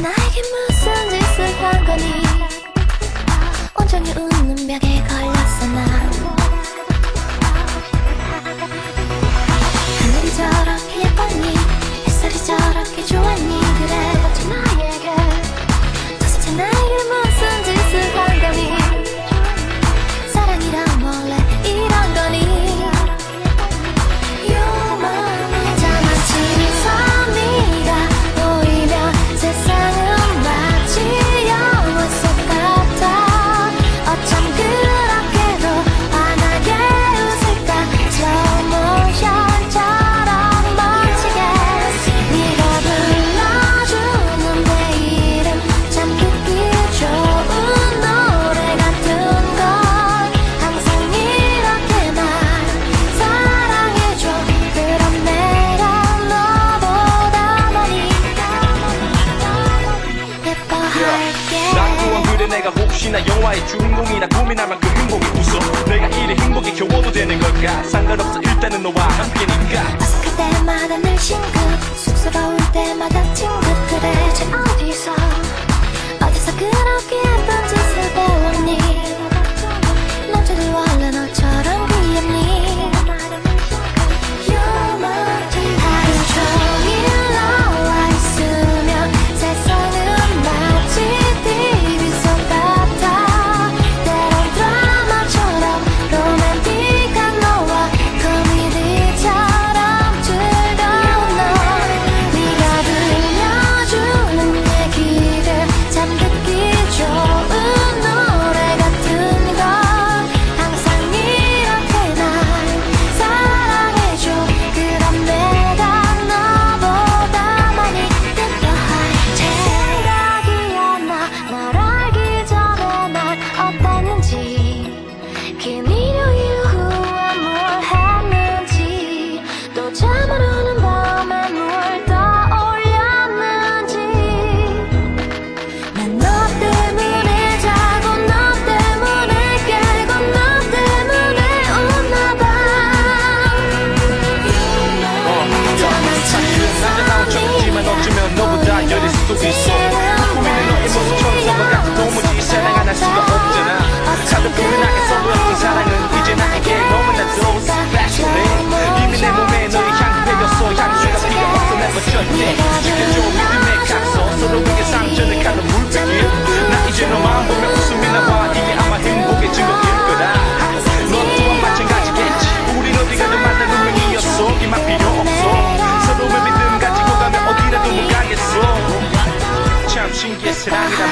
나에게 무슨 짓을 한 거니. 온종일 웃는 벽에 걸렸어 난. 하늘이 저렇게 예뻤니. 햇살이 저렇게 좋았니. 그래 어찌 나에게 도대체 나에게 무슨 짓을 한 거니. 사랑이란 원래 이런 거니. 내가 혹시나 영화의 주인공이라 고민할 만큼 행복이 웃어. 내가 이래 행복이 겨워도 되는 걸까. 상관없어 일단은 너와 함께니까. 어색할 때마다 늘 싱긋 쑥스러울 때마다 찡긋. 그래 대체 어디서 그렇게 예쁜 짓을 배웠니. 남자들 원래 너처럼 귀엽니. 하루 종일 너와 있으면 세상은 마치 TV 속 같아. 때론 드라마처럼 로맨틱한 너와 코미디처럼 즐거운 너. 네가 들려주는 얘기를 참 듣기 좋은 노래 같은 걸. 항상 이렇게 날 사랑해줘. 그럼 내가 너보다 많이 예뻐할 생각이야. 널 알기 전에 난 어땠는지. 긴 일요일 후에 뭘 했는지. 또 잠을 오는 밤에 뭘 떠올렸는지. 난 너 때문에 자고 너 때문에 깨고 너 때문에 웃나봐. 사실은 남자다운 척이지만 어쩌면 너보다 여릴 수도 있어. 꾸미는 너의 모습처럼 서로 같은 도무지 사랑 안 할 수가 없잖아. 가볍게 서로였던 사랑은 이제 나에게 너무나도 special해. 이미 내 몸에 너의 향기 배겼어. 향수가 필요 없어 never 절대. 지켜줘 믿음의 각서. 서로에게 상처를 가는 물병일. 나 이제 너만 보면 웃음이 나와. 이게 아마 행복의 증거일 거다. 넌 또한 마찬가지겠지. 우린 어디 가든 만난 운명이었어. 이만 필요 없어. 서로의 믿음 가지고 가면 어디라도 못 가겠어. 참 신기해 사랑이란